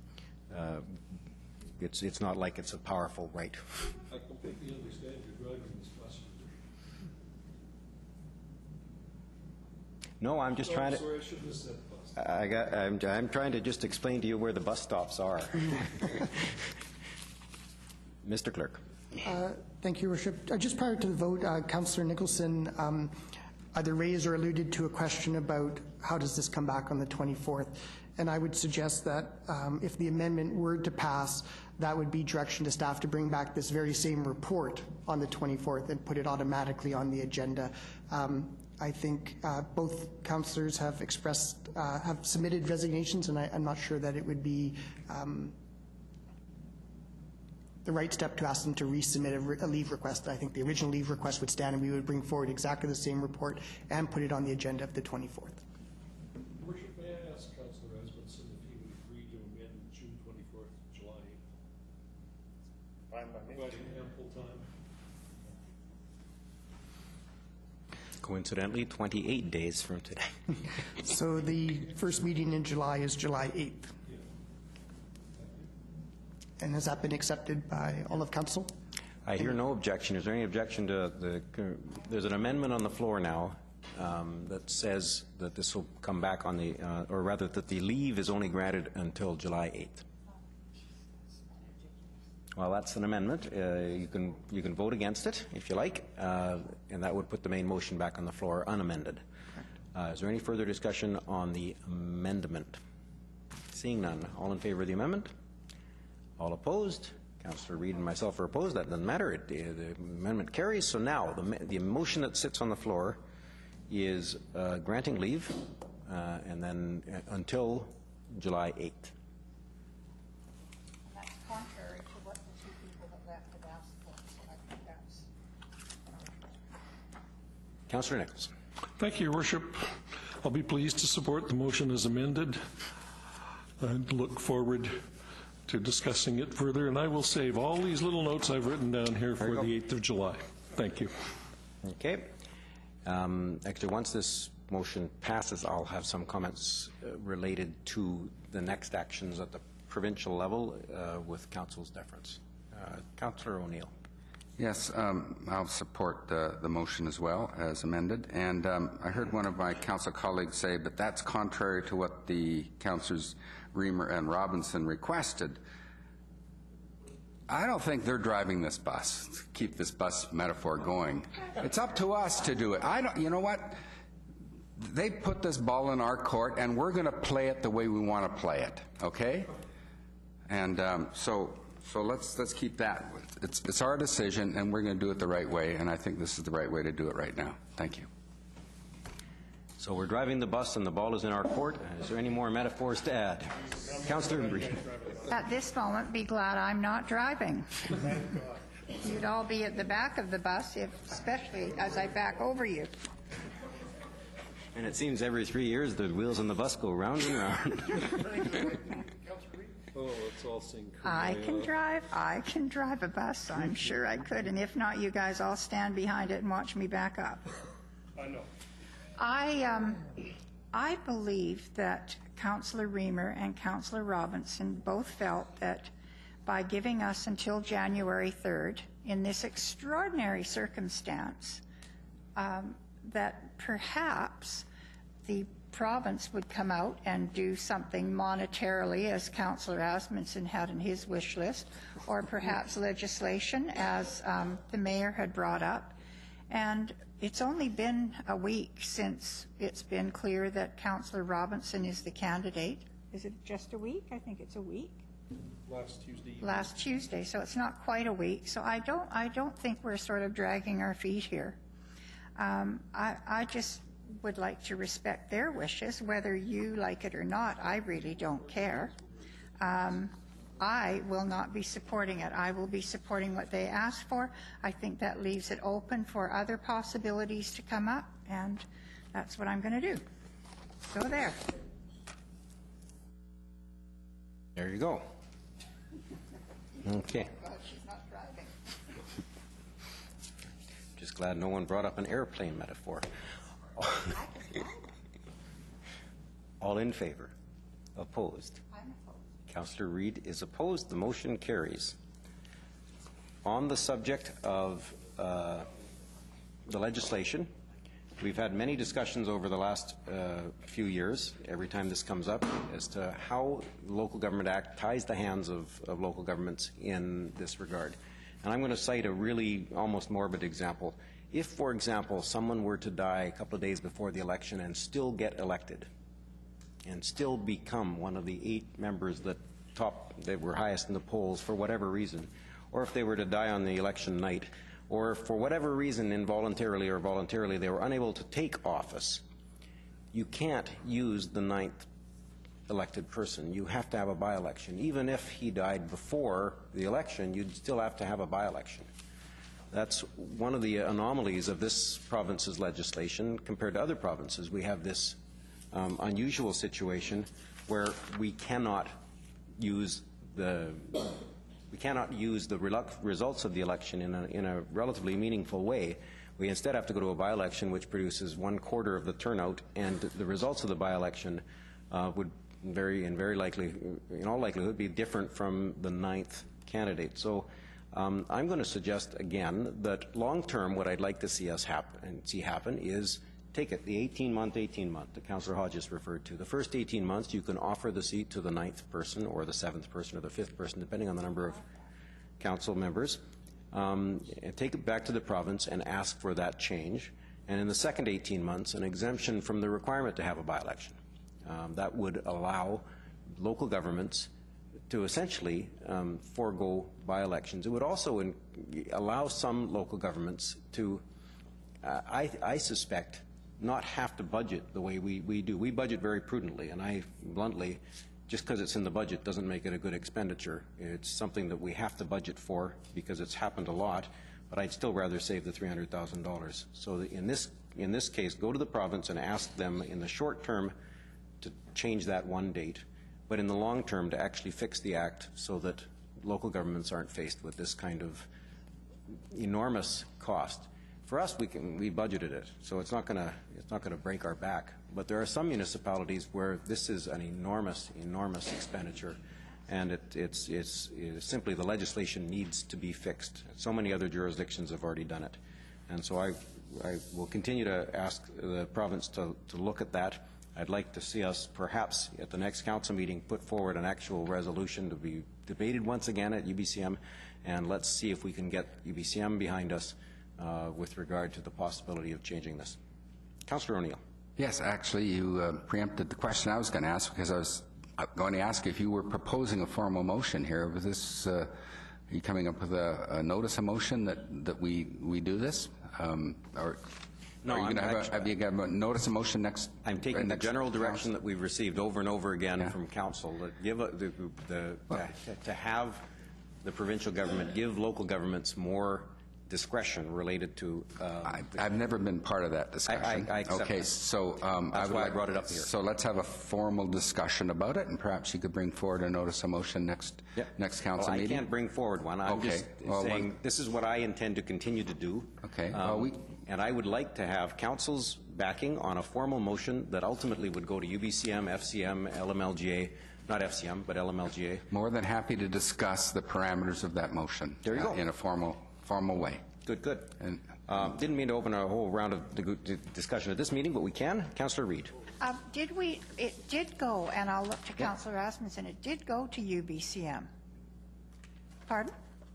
it's not like it's a powerful right. I completely understand you're driving this question. No, I'm just trying to. Sorry, I shouldn't have said bus. I'm trying to just explain to you where the bus stops are. Mr. Clerk. Thank you, Your Worship. Just prior to the vote, Councillor Nicholson either raised or alluded to a question about how does this come back on the 24th. And I would suggest that if the amendment were to pass, that would be direction to staff to bring back this very same report on the 24th and put it automatically on the agenda. I think both councillors have have submitted resignations, and I'm not sure that it would be the right step to ask them to resubmit a leave request. I think the original leave request would stand, and we would bring forward exactly the same report and put it on the agenda of the 24th. Worship, may I ask Councillor Asmundson if he would agree to amend June 24th to July 8th? Fine by me. Providing ample time. Coincidentally, 28 days from today. So the first meeting in July is July 8th. And has that been accepted by all of council? I hear no objection. Is there any objection to there's an amendment on the floor now that says that this will come back on the, or rather that the leave is only granted until July 8th. Well, that's an amendment. You can vote against it if you like, and that would put the main motion back on the floor unamended. Is there any further discussion on the amendment? Seeing none, all in favor of the amendment? All opposed? Councillor Reid and myself are opposed. That doesn't matter. The amendment carries. So now the motion that sits on the floor is granting leave and then until July 8th. And that's contrary to what the two people that left have asked for, so I think that's... Councillor Nicholson. Thank you, Your Worship. I'll be pleased to support the motion as amended and look forward to discussing it further. And I will save all these little notes I've written down here for the 8th of July. Thank you. Okay. Actually, once this motion passes, I'll have some comments related to the next actions at the provincial level with Council's deference. Councillor O'Neill. Yes, I'll support the motion as well as amended. And I heard one of my council colleagues say, but that's contrary to what the councillors Reamer and Robinson requested. I don't think they're driving this bus, to keep this bus metaphor going. It's up to us to do it. You know what? They put this ball in our court, and we're going to play it the way we want to play it, okay? And so let's keep that. It's our decision, and we're going to do it the right way, and I think this is the right way to do it right now. Thank you. So we're driving the bus and the ball is in our court. Is there any more metaphors to add? Councillor Regan. At this moment, be glad I'm not driving. You'd all be at the back of the bus, especially as I back over you. And it seems every 3 years the wheels on the bus go round and round. I can drive a bus. I'm sure I could. And if not, you guys all stand behind it and watch me back up. I know. I believe that Councillor Reamer and Councillor Robinson both felt that by giving us until January 3rd, in this extraordinary circumstance, that perhaps the province would come out and do something monetarily, as Councillor Asmundson had in his wish list, or perhaps legislation, as the mayor had brought up. And it's only been a week since it's been clear that Councillor Robinson is the candidate. Is it just a week? I think it's a week. Last Tuesday. Last Tuesday, so it's not quite a week. So I don't think we're sort of dragging our feet here. I just would like to respect their wishes, whether you like it or not. I really don't care. I will not be supporting it. I will be supporting what they asked for. I think that leaves it open for other possibilities to come up, and that's what I'm going to do. So there. There you go. Okay. Well, she's not driving. Just glad no one brought up an airplane metaphor. All in favor? Opposed? I'm opposed. Councillor Reid is opposed. The motion carries. On the subject of the legislation, we've had many discussions over the last few years, every time this comes up, as to how the Local Government Act ties the hands of local governments in this regard. And I'm going to cite a really almost morbid example. If, for example, someone were to die a couple of days before the election and still get elected, and still become one of the 8 members that were highest in the polls for whatever reason, or if they were to die on the election night, or for whatever reason, involuntarily or voluntarily, they were unable to take office, you can't use the 9th elected person. You have to have a by-election. Even if he died before the election, you'd still have to have a by-election. That's one of the anomalies of this province's legislation compared to other provinces. We have this unusual situation where we cannot use the results of the election in a relatively meaningful way. We instead have to go to a by-election which produces 1/4 of the turnout, and the results of the by-election would in all likelihood be different from the 9th candidate. So I'm going to suggest again that long-term what I'd like to see happen is take it, the 18-month that Councillor Hodges referred to. The first 18 months you can offer the seat to the 9th person or the 7th person or the 5th person, depending on the number of council members, and take it back to the province and ask for that change. And in the second 18 months, an exemption from the requirement to have a by-election. That would allow local governments to essentially forego by-elections. It would also allow some local governments to, I suspect, not have to budget the way we do. We budget very prudently, and I bluntly, just because it's in the budget doesn't make it a good expenditure. It's something that we have to budget for because it's happened a lot, but I'd still rather save the $300,000. So in this case, go to the province and ask them in the short term to change that one date, but in the long term to actually fix the act so that local governments aren't faced with this kind of enormous cost. For us, we budgeted it, so it's not going to break our back. But there are some municipalities where this is an enormous expenditure, and it's simply the legislation needs to be fixed. So many other jurisdictions have already done it, and so I will continue to ask the province to look at that. I'd like to see us perhaps at the next council meeting put forward an actual resolution to be debated once again at UBCM, and let's see if we can get UBCM behind us with regard to the possibility of changing this. Councillor O'Neill. Yes, actually, you preempted the question I was going to ask, because I was going to ask if you were proposing a formal motion here. Was this, are you coming up with a notice of motion that we do this? Or no, are you going to have you got a notice of motion next? I'm taking the general direction that we've received over and over again from council that give to have the provincial government give local governments more discretion related to. I've never been part of that discussion. I accept okay, that. so that's why I brought it up here. So let's have a formal discussion about it, and perhaps you could bring forward a notice of motion next council meeting. I can't bring forward one. I'm just saying this is what I intend to continue to do. Okay. And I would like to have council's backing on a formal motion that ultimately would go to UBCM, FCM, LMLGA. Not FCM, but LMLGA. More than happy to discuss the parameters of that motion. There you go. In a formal way. Good. And didn't mean to open a whole round of discussion at this meeting, but we can. Councillor Reid. It did go, and I'll look to Councillor Rasmussen, it did go to UBCM. Pardon?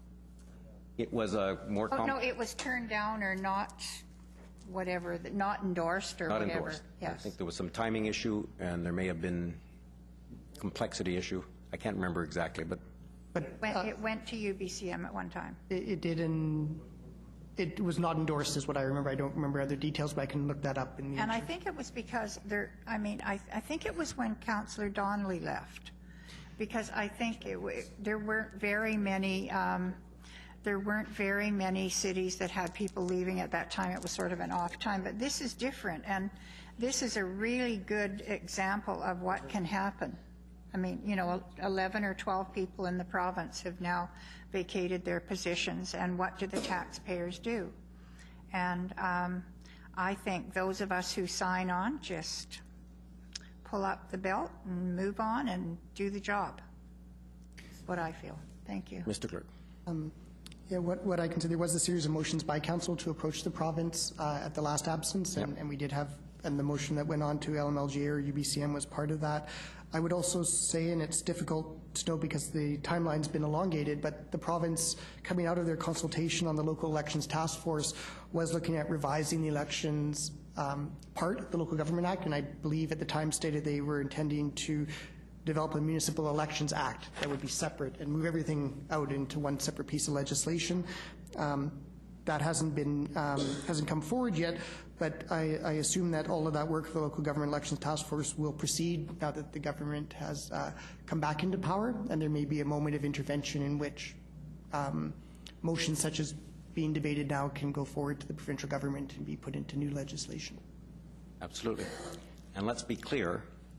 It was a more... no, it was turned down or not, whatever, not endorsed or whatever. Not endorsed. Yes. I think there was some timing issue, and there may have been complexity issue. I can't remember exactly, but... it went to UBCM at one time. It did, and it was not endorsed is what I remember. I don't remember other details, but I can look that up in the And I think it was because I think it was when Councillor Donnelly left, because I think there weren't very many cities that had people leaving at that time. It was sort of an off time, but this is different, and this is a really good example of what can happen. I mean, 11 or 12 people in the province have now vacated their positions, and what do the taxpayers do? And I think those of us who sign on just pull up the belt and move on and do the job. That's what I feel. Thank you. Mr. Clerk. Yeah, what I can say, there was a series of motions by council to approach the province at the last absence, and we did have, and the motion that went on to LMLGA or UBCM was part of that. I would also say, and it's difficult to know because the timeline's been elongated, but the province, coming out of their consultation on the local elections task force, was looking at revising the elections part of the Local Government Act, and I believe at the time stated they were intending to develop a Municipal Elections Act that would be separate and move everything out into one separate piece of legislation. That hasn't come forward yet, but I assume that all of that work for the Local Government Elections Task Force will proceed now that the government has come back into power, and there may be a moment of intervention in which motions such as being debated now can go forward to the provincial government and be put into new legislation. Absolutely. And let's be clear,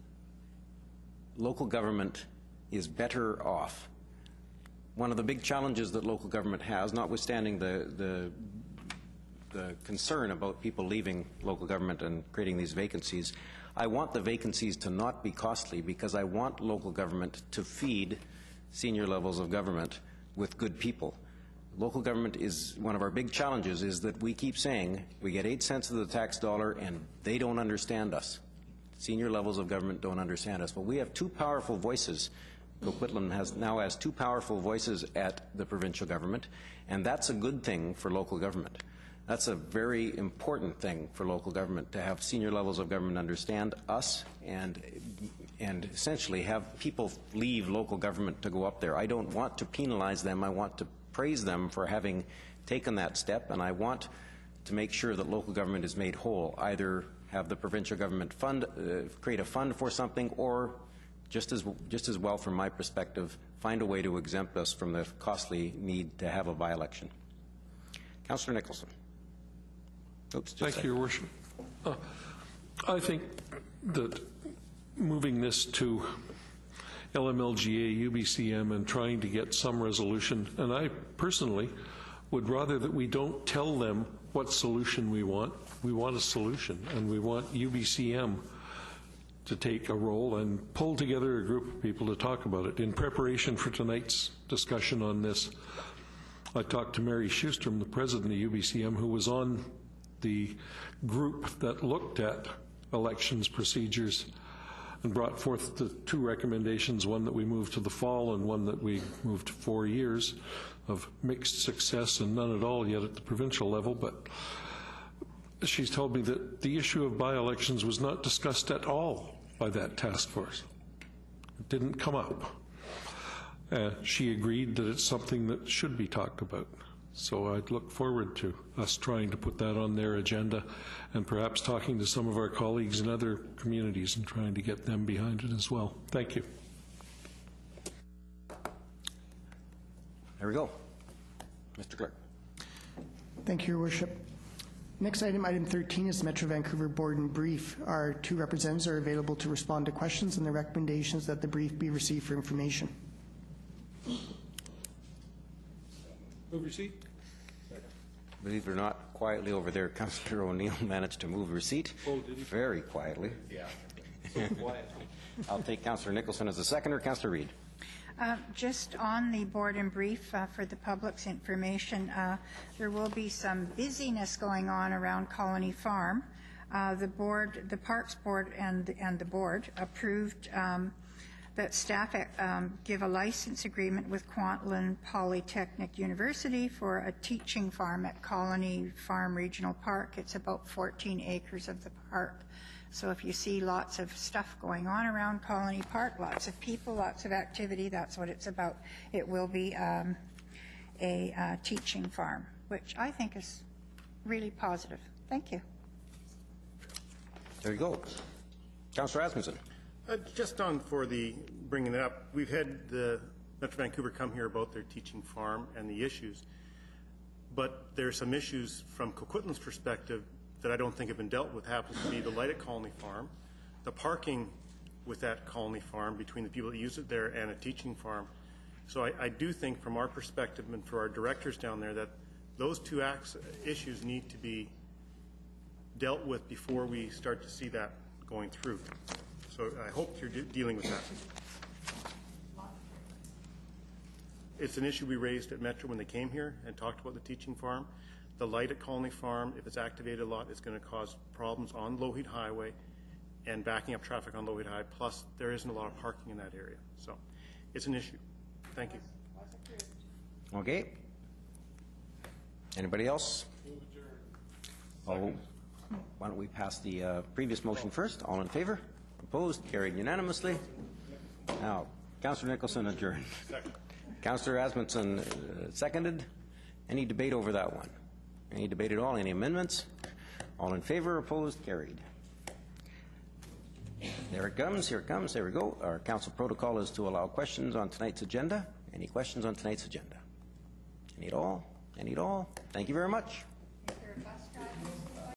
local government is better off. One of the big challenges that local government has, notwithstanding the concern about people leaving local government and creating these vacancies, I want the vacancies to not be costly because I want local government to feed senior levels of government with good people. Local government is one of our big challenges, is that we keep saying we get 8 cents of the tax dollar and they don't understand us. Senior levels of government don't understand us. But we have two powerful voices. Coquitlam now has two powerful voices at the provincial government, and that's a good thing for local government. That's a very important thing for local government, to have senior levels of government understand us and essentially have people leave local government to go up there. I don't want to penalize them. I want to praise them for having taken that step, and I want to make sure that local government is made whole, either have the provincial government create a fund for something, or just as well from my perspective, find a way to exempt us from the costly need to have a by-election. Councillor Nicholson. Oops, Thank you, Your Worship. I think that moving this to LMLGA, UBCM, and trying to get some resolution, and I personally would rather that we don't tell them what solution we want. We want a solution, and we want UBCM to take a role and pull together a group of people to talk about it. In preparation for tonight's discussion on this, I talked to Mary Schustrom, the president of UBCM, who was on the group that looked at elections procedures and brought forth the two recommendations, one that we moved to the fall and one that we moved to 4 years of mixed success and none at all yet at the provincial level. But she's told me that the issue of by-elections was not discussed at all by that task force. It didn't come up. She agreed that it's something that should be talked about. So I'd look forward to us trying to put that on their agenda and perhaps talking to some of our colleagues in other communities and trying to get them behind it as well. Thank you. There we go. Mr. Clerk. Thank you, Your Worship. Next item, item 13, is the Metro Vancouver Board in brief. Our two representatives are available to respond to questions and the recommendations that the brief be received for information. Move receipt. Believe it or not, quietly over there, Councillor O'Neill managed to move receipt. Oh, did he? Very quietly. Yeah. So quiet. I'll take Councillor Nicholson as a seconder. Councillor Reid. Just on the board in brief for the public's information, there will be some busyness going on around Colony Farm. The Parks Board and the board approved that staff give a license agreement with Coquitlam Polytechnic University for a teaching farm at Colony Farm Regional Park. It's about 14 acres of the park. So if you see lots of stuff going on around Colony Park, lots of people, lots of activity, that's what it's about. It will be a teaching farm, which I think is really positive. Thank you. There you go. Councillor Asmussen. Just on for the bringing it up, we've had the Metro Vancouver come here about their teaching farm and the issues, but there are some issues from Coquitlam's perspective that I don't think have been dealt with. Happens to be the light at Colony Farm, the parking with that Colony Farm between the people that use it there and a teaching farm. So I do think from our perspective and for our directors down there that those two issues need to be dealt with before we start to see that going through. So I hope you're dealing with that. It's an issue we raised at Metro when they came here and talked about the teaching farm. The light at Colony Farm, if it's activated a lot, it's going to cause problems on Lougheed Highway and backing up traffic on Lougheed High. Plus, there isn't a lot of parking in that area. So it's an issue. Thank you. Okay. Anybody else? Oh, why don't we pass the previous motion first? All in favor? Opposed? Carried unanimously. Now, Councillor Nicholson adjourned. Councillor Asmussen seconded. Any debate over that one? Any debate at all? Any amendments? All in favor? Opposed? Carried. There it comes. Here it comes. There we go. Our council protocol is to allow questions on tonight's agenda. Any questions on tonight's agenda? Any at all? Any at all? Thank you very much.